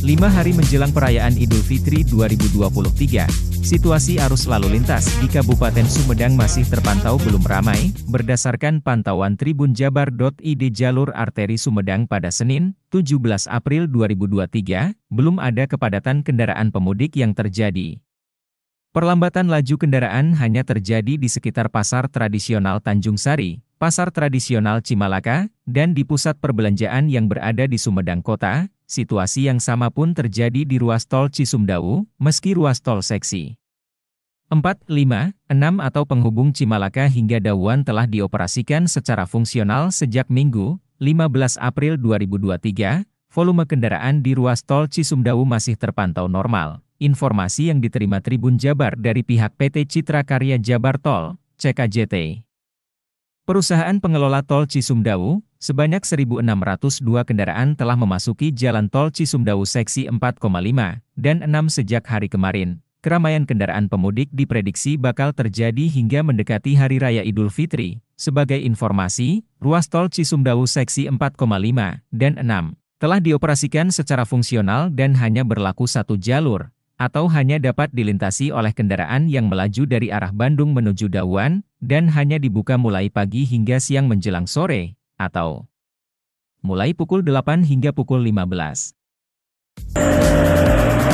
5 hari menjelang perayaan Idul Fitri 2023, situasi arus lalu lintas di Kabupaten Sumedang masih terpantau belum ramai. Berdasarkan pantauan tribunjabar.id, jalur arteri Sumedang pada Senin, 17 April 2023, belum ada kepadatan kendaraan pemudik yang terjadi. Perlambatan laju kendaraan hanya terjadi di sekitar Pasar Tradisional Tanjung Sari, Pasar Tradisional Cimalaka, dan di pusat perbelanjaan yang berada di Sumedang Kota. Situasi yang sama pun terjadi di ruas tol Cisumdawu, meski ruas tol seksi 4, 5, 6 atau penghubung Cimalaka hingga Dawuan telah dioperasikan secara fungsional sejak Minggu, 15 April 2023, volume kendaraan di ruas tol Cisumdawu masih terpantau normal. Informasi yang diterima Tribun Jabar dari pihak PT Citra Karya Jabar Tol, CKJT. Perusahaan pengelola tol Cisumdawu, sebanyak 1.602 kendaraan telah memasuki jalan tol Cisumdawu seksi 4,5 dan 6 sejak hari kemarin. Keramaian kendaraan pemudik diprediksi bakal terjadi hingga mendekati Hari Raya Idul Fitri. Sebagai informasi, ruas tol Cisumdawu seksi 4,5 dan 6 telah dioperasikan secara fungsional dan hanya berlaku satu jalur, atau hanya dapat dilintasi oleh kendaraan yang melaju dari arah Bandung menuju Dawuan, dan hanya dibuka mulai pagi hingga siang menjelang sore, atau mulai pukul 8 hingga pukul 15.